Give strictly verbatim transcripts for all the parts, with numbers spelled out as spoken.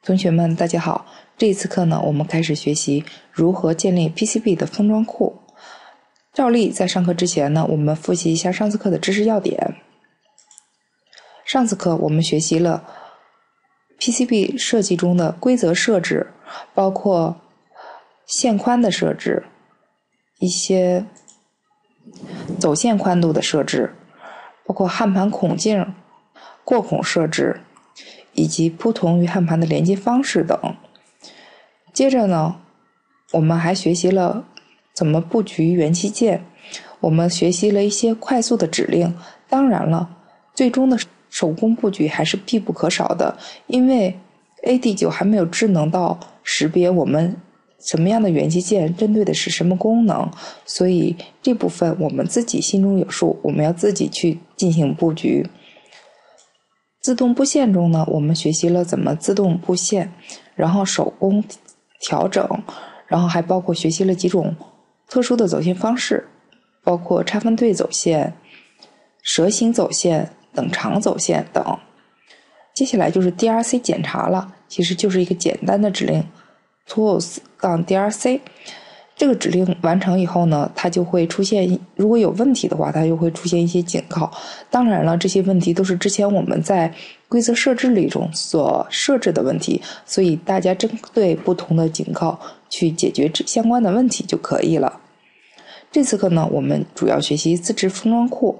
同学们大家好，这一次课呢，我们开始学习如何建立 P C B 的封装库。照例在上课之前呢，我们复习一下上次课的知识要点。上次课我们学习了 P C B 设计中的规则设置，包括线宽的设置，一些走线宽度的设置，包括焊盘孔径、过孔设置，以及不同于焊盘的连接方式等。接着呢，我们还学习了怎么布局元器件，我们学习了一些快速的指令。当然了，最终的手工布局还是必不可少的，因为 A D 九 还没有智能到识别我们什么样的元器件针对的是什么功能，所以这部分我们自己心中有数，我们要自己去进行布局。自动布线中呢，我们学习了怎么自动布线，然后手工调整，然后还包括学习了几种特殊的走线方式，包括插分队走线、蛇形走线、等长走线等。接下来就是 D R C 检查了，其实就是一个简单的指令 tools-D R C。这个指令完成以后呢，它就会出现，如果有问题的话，它就会出现一些警告。当然了，这些问题都是之前我们在规则设置里中所设置的问题，所以大家针对不同的警告去解决相关的问题就可以了。这次课呢，我们主要学习自制封装库。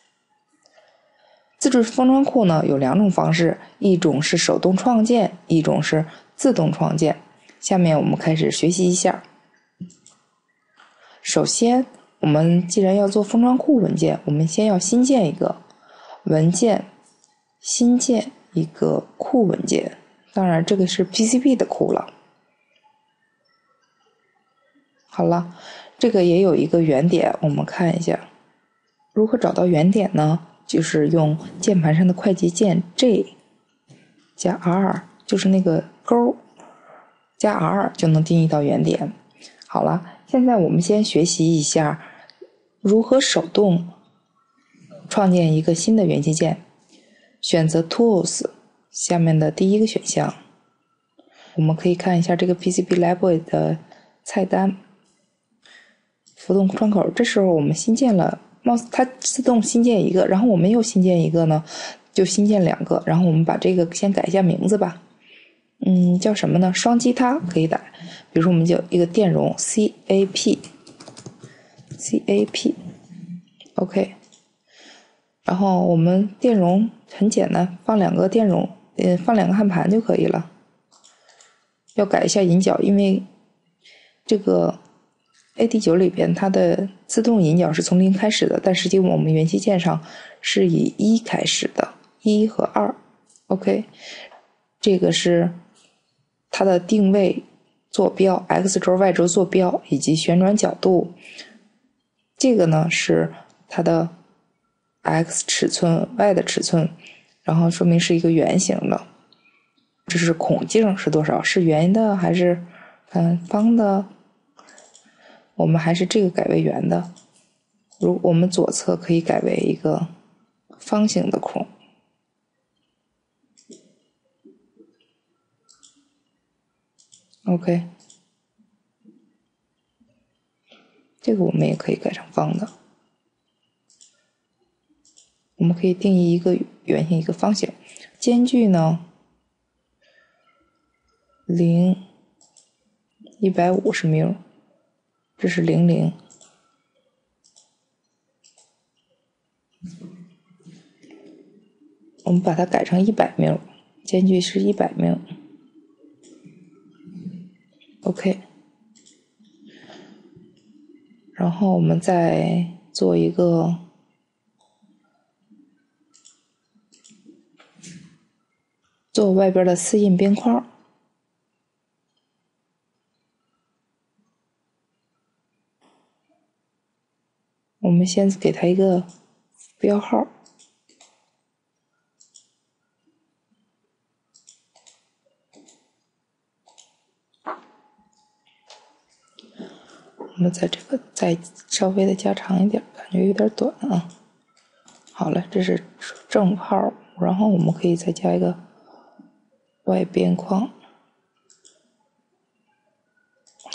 自制封装库呢有两种方式，一种是手动创建，一种是自动创建。下面我们开始学习一下。首先，我们既然要做封装库文件，我们先要新建一个文件，新建一个库文件。当然，这个是 P C B 的库了。好了，这个也有一个原点，我们看一下如何找到原点呢？就是用键盘上的快捷键 J 加 R， 就是那个勾加 R 就能定义到原点。好了，现在我们先学习一下如何手动创建一个新的元器件。选择 Tools 下面的第一个选项，我们可以看一下这个 P C B Library 的菜单，浮动窗口。这时候我们新建了 mouse， 它自动新建一个，然后我们又新建一个呢，就新建两个。然后我们把这个先改一下名字吧，嗯，叫什么呢？双击它可以改，比如说我们就一个电容 C A P C A P OK。 然后我们电容很简单，放两个电容，呃，放两个焊盘就可以了。要改一下引脚，因为这个 A D 九 里边它的自动引脚是从零开始的，但实际我们元器件上是以一开始的，一和二 OK。 这个是它的定位坐标 X 轴 Y 轴坐标以及旋转角度，这个呢是它的 X 尺寸 Y 的尺寸，然后说明是一个圆形的。这是孔径是多少，是圆的还是嗯方的？我们还是这个改为圆的，如我们左侧可以改为一个方形的孔。OK， 这个我们也可以改成方的。我们可以定义一个圆形一个方形，间距呢零一百五十缪，这是零零。我们把它改成一百缪，间距是一百缪。OK， 然后我们再做一个做外边的丝印边框。我们先给它一个标号，我们在这个再稍微的加长一点，感觉有点短啊。好了，这是正号，然后我们可以再加一个外边框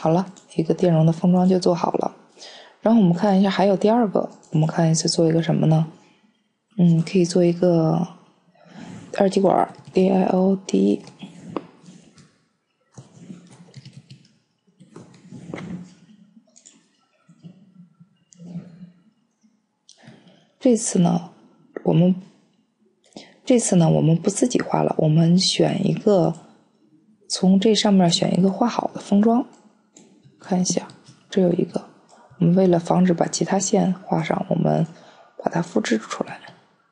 好了，一个电容的封装就做好了。然后我们看一下还有第二个，我们看一次做一个什么呢？嗯，可以做一个二极管 D I O D E。这次呢，我们这次呢我们不自己画了，我们选一个，从这上面选一个画好的封装，看一下，这有一个。我们为了防止把其他线画上，我们把它复制出来。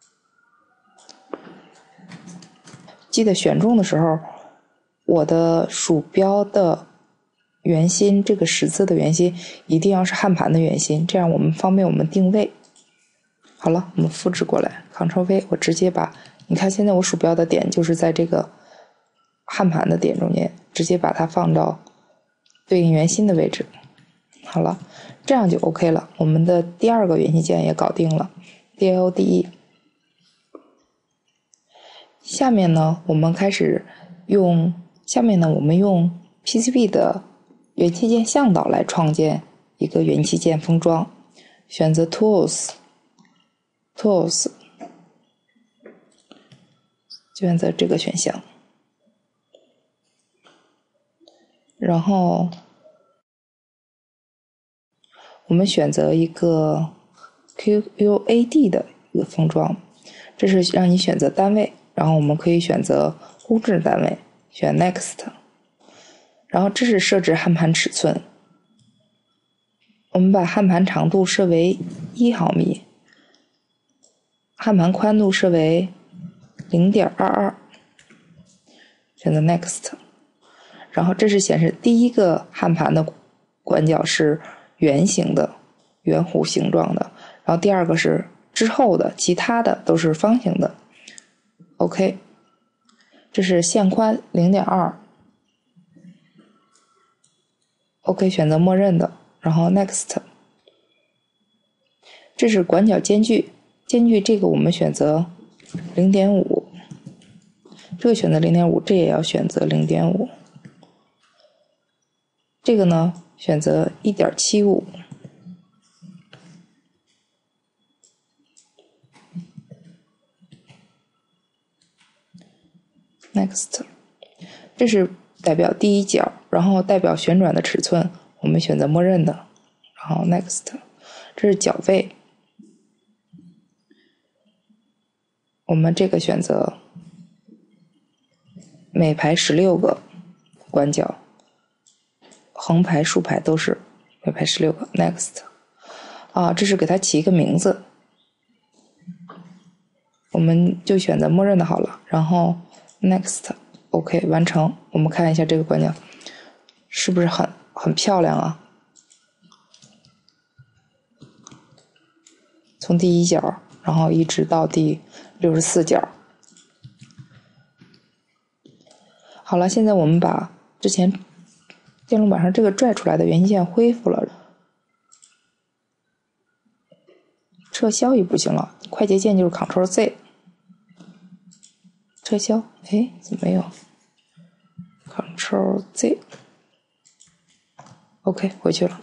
记得选中的时候，我的鼠标的圆心，这个十字的圆心一定要是焊盘的圆心，这样我们方便我们定位。好了，我们复制过来 ，Ctrl V， 我直接把，你看现在我鼠标的点就是在这个焊盘的点中间，直接把它放到对应圆心的位置。好了，这样就 OK 了。我们的第二个圆心键也搞定了 ，D I O D E。下面呢，我们开始用下面呢，我们用 P C B 的元器件向导来创建一个元器件封装。选择 Tools，Tools， 就选择这个选项，然后我们选择一个 Q U A D 的一个封装，这是让你选择单位，然后我们可以选择公制单位，选 Next， 然后这是设置焊盘尺寸，我们把焊盘长度设为一毫米，焊盘宽度设为 零点二二， 选择 Next， 然后这是显示第一个焊盘的管角是圆形的圆弧形状的，然后第二个是之后的其他的都是方形的。 OK， 这是线宽 零点二， OK， 选择默认的，然后 Next， 这是管角间距，间距这个我们选择 零点五， 这个选择 零点五， 这也要选择 零点五， 这个呢选择 一点七五， Next， 这是代表第一角，然后代表旋转的尺寸，我们选择默认的，然后 Next， 这是角位，我们这个选择每排十六个管角，横排竖排都是每排十六个 Next， 啊，这是给它起一个名字，我们就选择默认的好了，然后 Next， OK， 完成。我们看一下这个管角是不是很很漂亮啊？从第一角，然后一直到第六十四角。好了，现在我们把之前电路板上这个拽出来的元器件恢复了，撤销也不行了，快捷键就是 Ctrl Z， 撤销，哎，怎么没有 Ctrl Z， OK， 回去了。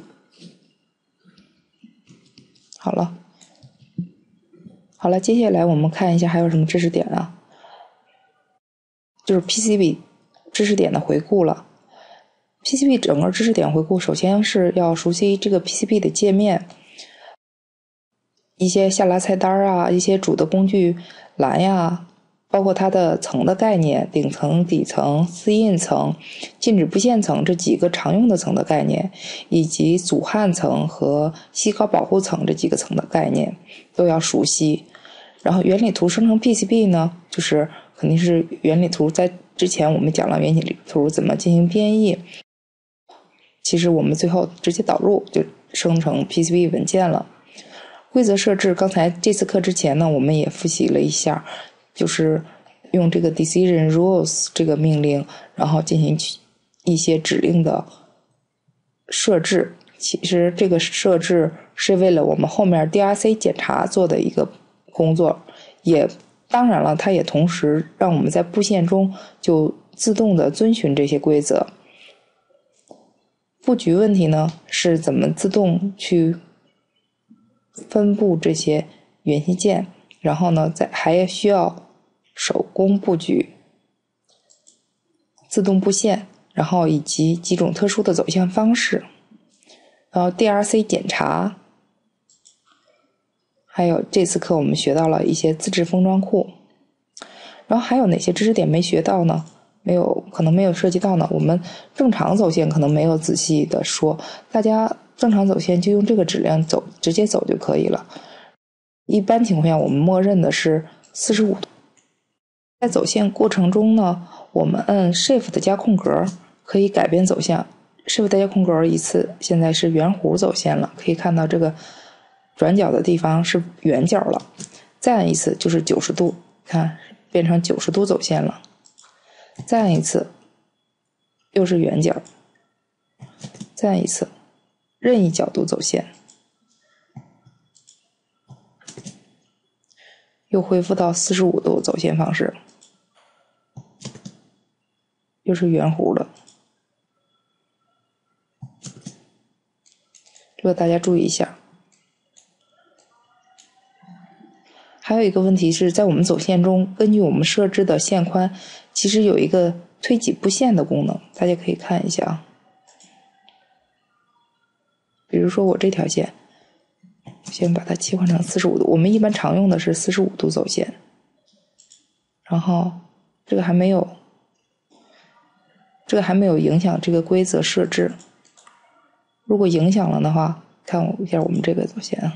好了，好了，接下来我们看一下还有什么知识点啊？就是 P C B 知识点的回顾了。P C B 整个知识点回顾，首先是要熟悉这个 P C B 的界面，一些下拉菜单啊，一些主的工具栏呀，包括它的层的概念，顶层、底层、自印层、禁止布线层这几个常用的层的概念，以及阻焊层和细高保护层这几个层的概念都要熟悉。然后原理图生成 P C B 呢，就是肯定是原理图，在之前我们讲了原理图怎么进行编译，其实我们最后直接导入就生成 P C B 文件了。规则设置，刚才这次课之前呢，我们也复习了一下，就是用这个 decision rules 这个命令，然后进行一些指令的设置。其实这个设置是为了我们后面 D R C 检查做的一个工作，也当然了，它也同时让我们在布线中就自动的遵循这些规则。 布局问题呢，是怎么自动去分布这些元器件，然后呢，再还需要手工布局、自动布线，然后以及几种特殊的走线方式，然后 D R C 检查，还有这次课我们学到了一些自制封装库。然后还有哪些知识点没学到呢？没有，可能没有涉及到呢。我们正常走线可能没有仔细的说，大家正常走线就用这个质量走，直接走就可以了。一般情况下，我们默认的是四十五度。在走线过程中呢，我们按 Shift 加空格可以改变走向。Shift 加空格一次，现在是圆弧走线了，可以看到这个转角的地方是圆角了。再按一次就是九十度，看变成九十度走线了。再按一次又是圆角，再按一次任意角度走线，又恢复到四十五度走线方式，又是圆弧的。这个大家注意一下。还有一个问题是在我们走线中，根据我们设置的线宽，其实有一个推挤布线的功能，大家可以看一下啊。比如说我这条线，先把它切换成四十五度，我们一般常用的是四十五度走线，然后这个还没有，这个还没有影响这个规则设置。如果影响了的话，看一下我们这个走线啊。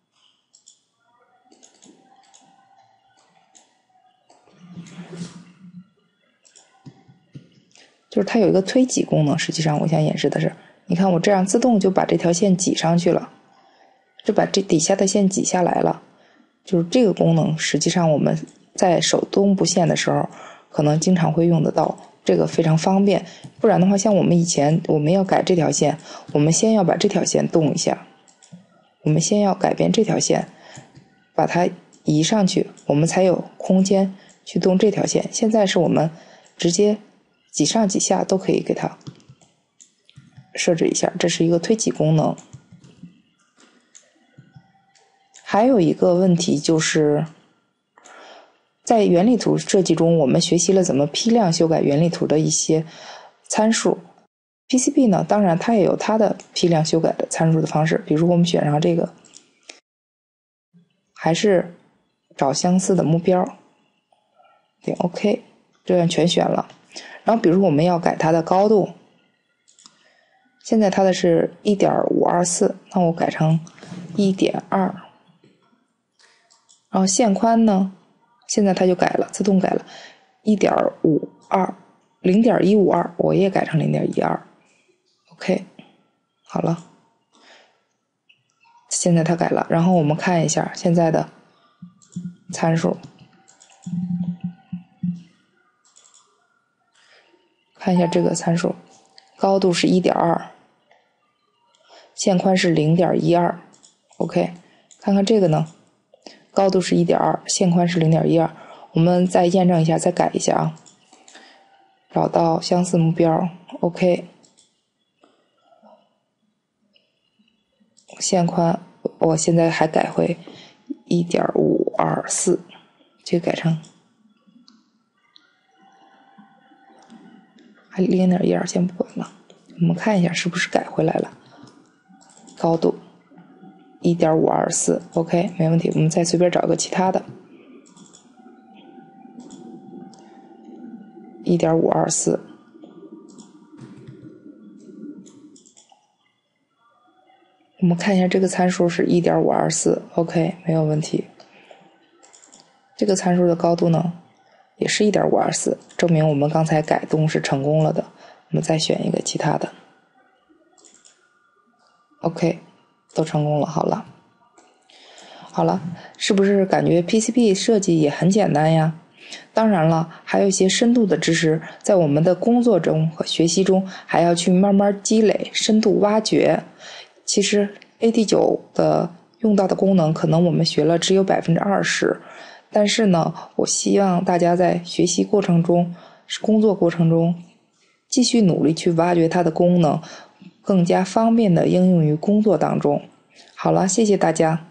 就是它有一个推挤功能，实际上我想演示的是，你看我这样自动就把这条线挤上去了，就把这底下的线挤下来了。就是这个功能，实际上我们在手动布线的时候，可能经常会用得到，这个非常方便。不然的话，像我们以前我们要改这条线，我们先要把这条线动一下，我们先要改变这条线，把它移上去，我们才有空间去动这条线。现在是我们直接挤上挤下都可以给它设置一下，这是一个推挤功能。还有一个问题就是，在原理图设计中，我们学习了怎么批量修改原理图的一些参数。P C B 呢，当然它也有它的批量修改的参数的方式，比如我们选上这个，还是找相似的目标，点 OK， 这样全选了。然后比如我们要改它的高度，现在它的是 一点五二四， 那我改成 一点二。然后线宽呢，现在它就改了，自动改了 一点五二， 零点一五二， 我也改成 零点一二。 OK， 好了，现在它改了。然后我们看一下现在的参数，看一下这个参数，高度是 一点二， 线宽是 零点一二。 OK， 看看这个呢，高度是 一点二， 线宽是 零点一二。 我们再验证一下，再改一下啊，找到相似目标 OK， 线宽我现在还改回 一点五二四， 这个改成还 零点一二， 先不管了，我们看一下是不是改回来了。高度 一点五二四 OK， 没问题。我们再随便找个其他的 一点五二四， 我们看一下这个参数是 一点五二四 OK， 没有问题。这个参数的高度呢也是 一点五二四， 证明我们刚才改动是成功了的。我们再选一个其他的 OK， 都成功了。好了好了，是不是感觉 P C B 设计也很简单呀？当然了，还有一些深度的知识，在我们的工作中和学习中还要去慢慢积累，深度挖掘。其实 A D 九 的用到的功能可能我们学了只有 百分之二十， 但是呢，我希望大家在学习过程中、工作过程中继续努力去挖掘它的功能， 更加方便的应用于工作当中。好了，谢谢大家。